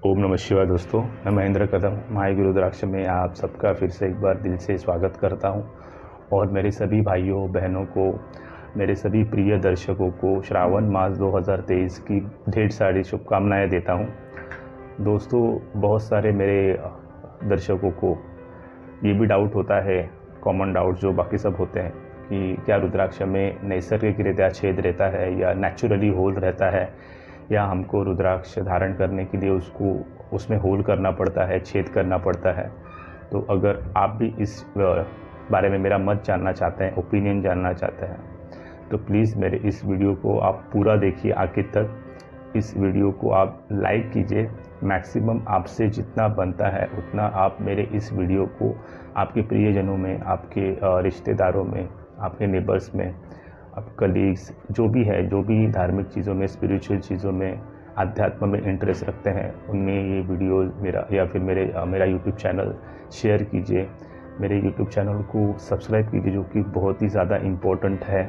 ओम नमः शिवाय दोस्तों, मैं महेंद्र कदम महायोगी रुद्राक्ष में आप सबका फिर से एक बार दिल से स्वागत करता हूं और मेरे सभी भाइयों बहनों को, मेरे सभी प्रिय दर्शकों को श्रावण मास 2023 की ढेर सारी शुभकामनाएं देता हूं। दोस्तों, बहुत सारे मेरे दर्शकों को ये भी डाउट होता है, कॉमन डाउट जो बाकी सब होते हैं, कि क्या रुद्राक्ष में नैसर्गिक रीत्या छेद रहता है या नेचुरली होल रहता है, या हमको रुद्राक्ष धारण करने के लिए उसमें होल करना पड़ता है, छेद करना पड़ता है। तो अगर आप भी इस बारे में मेरा मत जानना चाहते हैं, ओपिनियन जानना चाहते हैं, तो प्लीज़ मेरे इस वीडियो को आप पूरा देखिए आखिर तक। इस वीडियो को आप लाइक कीजिए, मैक्सिमम आपसे जितना बनता है उतना आप मेरे इस वीडियो को आपके प्रियजनों में, आपके रिश्तेदारों में, आपके नेबर्स में, आप कलीग्स, जो भी धार्मिक चीज़ों में, स्पिरिचुअल चीज़ों में, अध्यात्म में इंटरेस्ट रखते हैं, उनमें ये वीडियो मेरा या फिर मेरा यूट्यूब चैनल शेयर कीजिए। मेरे यूट्यूब चैनल को सब्सक्राइब कीजिए, जो कि बहुत ही ज़्यादा इम्पोर्टेंट है।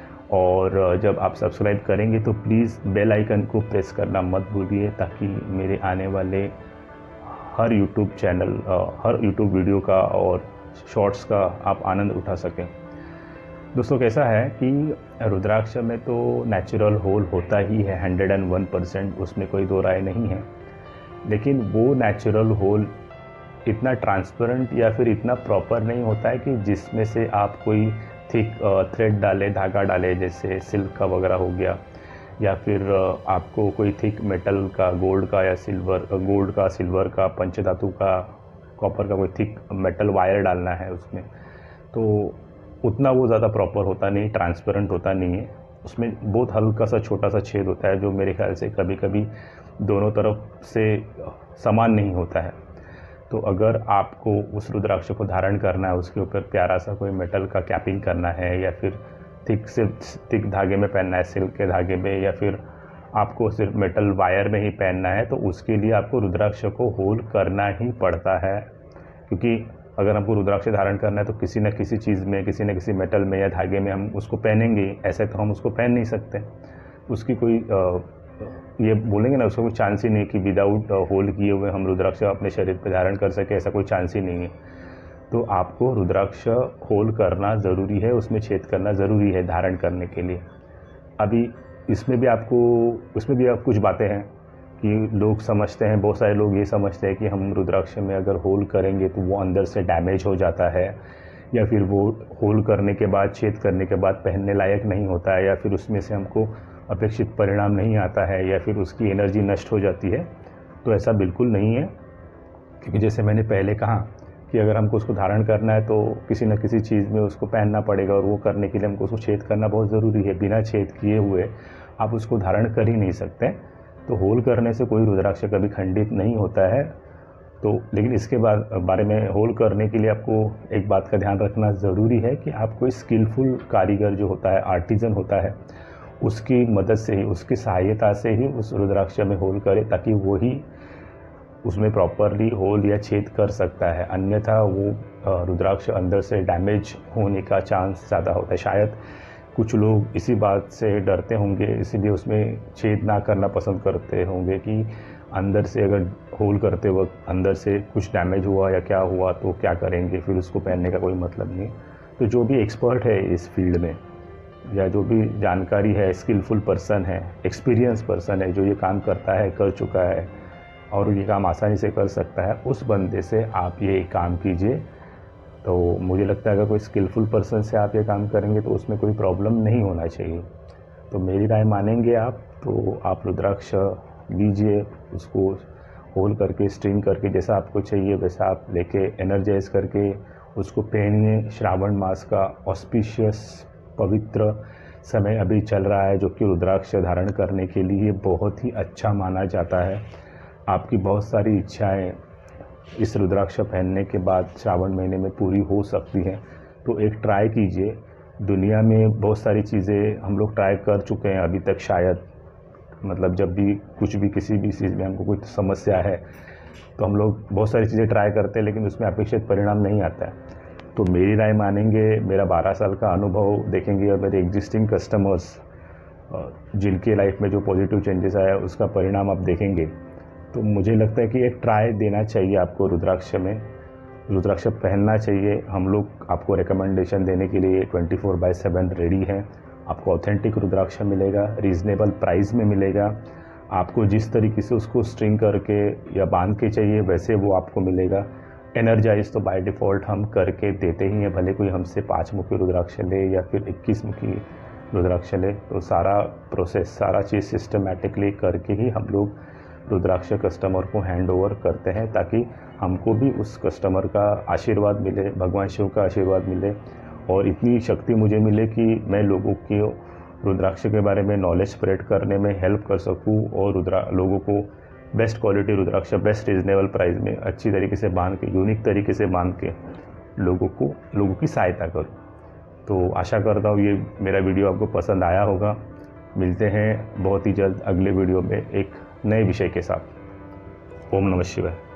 और जब आप सब्सक्राइब करेंगे तो प्लीज़ बेल आइकन को प्रेस करना मत भूलिए, ताकि मेरे आने वाले हर यूट्यूब वीडियो का और शॉर्ट्स का आप आनंद उठा सकें। दोस्तों, कैसा है कि रुद्राक्ष में तो नेचुरल होल होता ही है 101%, उसमें कोई दो राय नहीं है। लेकिन वो नेचुरल होल इतना ट्रांसपेरेंट या फिर इतना प्रॉपर नहीं होता है कि जिसमें से आप कोई थिक थ्रेड डाले, धागा डाले, जैसे सिल्क का वगैरह हो गया, या फिर आपको कोई थिक मेटल का, गोल्ड का, सिल्वर का, पंचधातु का, कॉपर का कोई थिक मेटल वायर डालना है उसमें, तो उतना वो ज़्यादा प्रॉपर होता नहीं, ट्रांसपेरेंट होता नहीं है। उसमें बहुत हल्का सा छोटा सा छेद होता है, जो मेरे ख्याल से कभी कभी दोनों तरफ से समान नहीं होता है। तो अगर आपको उस रुद्राक्ष को धारण करना है, उसके ऊपर प्यारा सा कोई मेटल का कैपिंग करना है, या फिर थिक धागे में पहनना है, सिल्क के धागे में, या फिर आपको सिर्फ मेटल वायर में ही पहनना है, तो उसके लिए आपको रुद्राक्ष को होल करना ही पड़ता है। क्योंकि अगर हमको रुद्राक्ष धारण करना है तो किसी न किसी चीज़ में, किसी न किसी मेटल में या धागे में हम उसको पहनेंगे। ऐसे तो हम उसको पहन नहीं सकते, उसकी कोई ये बोलेंगे ना, उसका कोई चांस ही नहीं कि विदाउट होल किए हुए हम रुद्राक्ष अपने शरीर पर धारण कर सके, ऐसा कोई चांस ही नहीं है। तो आपको रुद्राक्ष होल करना ज़रूरी है, उसमें छेद करना ज़रूरी है धारण करने के लिए। अभी उसमें भी आप कुछ बातें हैं कि लोग समझते हैं, बहुत सारे लोग ये समझते हैं कि हम रुद्राक्ष में अगर होल करेंगे तो वो अंदर से डैमेज हो जाता है, या फिर वो होल करने के बाद, छेद करने के बाद पहनने लायक नहीं होता है, या फिर उसमें से हमको अपेक्षित परिणाम नहीं आता है, या फिर उसकी एनर्जी नष्ट हो जाती है। तो ऐसा बिल्कुल नहीं है, क्योंकि जैसे मैंने पहले कहा कि अगर हमको उसको धारण करना है तो किसी न किसी चीज़ में उसको पहनना पड़ेगा, और वो करने के लिए हमको उसको छेद करना बहुत ज़रूरी है। बिना छेद किए हुए आप उसको धारण कर ही नहीं सकते। तो होल करने से कोई रुद्राक्ष कभी खंडित नहीं होता है। तो लेकिन इसके बारे में होल करने के लिए आपको एक बात का ध्यान रखना ज़रूरी है कि आप कोई स्किलफुल कारीगर जो होता है, आर्टिजन होता है, उसकी मदद से ही, उसकी सहायता से ही उस रुद्राक्ष में होल करें, ताकि वो ही उसमें प्रॉपरली होल या छेद कर सकता है। अन्यथा वो रुद्राक्ष अंदर से डैमेज होने का चांस ज़्यादा होता है। शायद कुछ लोग इसी बात से डरते होंगे, इसीलिए उसमें छेद ना करना पसंद करते होंगे कि अंदर से अगर होल करते वक्त अंदर से कुछ डैमेज हुआ या क्या हुआ तो क्या करेंगे, फिर उसको पहनने का कोई मतलब नहीं। तो जो भी एक्सपर्ट है इस फील्ड में, या जो भी जानकारी है, स्किलफुल पर्सन है, एक्सपीरियंस पर्सन है, जो ये काम करता है, कर चुका है और ये काम आसानी से कर सकता है, उस बंदे से आप ये काम कीजिए। तो मुझे लगता है अगर कोई स्किलफुल पर्सन से आप ये काम करेंगे तो उसमें कोई प्रॉब्लम नहीं होना चाहिए। तो मेरी राय मानेंगे आप, तो आप रुद्राक्ष लीजिए, उसको होल करके, स्ट्रिंग करके, जैसा आपको चाहिए वैसा आप लेके एनर्जाइज करके उसको पहनिए। श्रावण मास का ऑस्पिशियस पवित्र समय अभी चल रहा है, जो कि रुद्राक्ष धारण करने के लिए बहुत ही अच्छा माना जाता है। आपकी बहुत सारी इच्छाएं इस रुद्राक्ष पहनने के बाद श्रावण महीने में पूरी हो सकती हैं। तो एक ट्राई कीजिए। दुनिया में बहुत सारी चीज़ें हम लोग ट्राई कर चुके हैं अभी तक, शायद मतलब जब भी किसी भी चीज़ में हमको कोई समस्या है तो हम लोग बहुत सारी चीज़ें ट्राई करते हैं, लेकिन उसमें अपेक्षित परिणाम नहीं आता है। तो मेरी राय मानेंगे, मेरा 12 साल का अनुभव देखेंगे, और मेरे एग्जिस्टिंग कस्टमर्स जिनके लाइफ में जो पॉजिटिव चेंजेस आया उसका परिणाम आप देखेंगे, तो मुझे लगता है कि एक ट्राई देना चाहिए आपको रुद्राक्ष में, रुद्राक्ष पहनना चाहिए। हम लोग आपको रिकमेंडेशन देने के लिए 24/7 रेडी हैं। आपको ऑथेंटिक रुद्राक्ष मिलेगा, रीज़नेबल प्राइस में मिलेगा। आपको जिस तरीके से उसको स्ट्रिंग करके या बांध के चाहिए वैसे वो आपको मिलेगा। एनर्जाइज तो बाय डिफ़ॉल्ट हम करके देते ही हैं, भले कोई हमसे 5 मुखी रुद्राक्ष ले या फिर 21 मुखी रुद्राक्ष ले, तो सारा प्रोसेस, सारा चीज़ सिस्टमेटिकली करके ही हम लोग रुद्राक्ष कस्टमर को हैंड ओवर करते हैं, ताकि हमको भी उस कस्टमर का आशीर्वाद मिले, भगवान शिव का आशीर्वाद मिले और इतनी शक्ति मुझे मिले कि मैं लोगों की रुद्राक्ष के बारे में नॉलेज स्प्रेड करने में हेल्प कर सकूं और लोगों को best quality rudraksha best reasonable price में अच्छी तरीके से बांध के, यूनिक तरीके से बांध के लोगों की सहायता करूं। तो आशा करता हूँ ये मेरा वीडियो आपको पसंद आया होगा। मिलते हैं बहुत ही जल्द अगले वीडियो में एक नए विषय के साथ। ओम नमः शिवाय।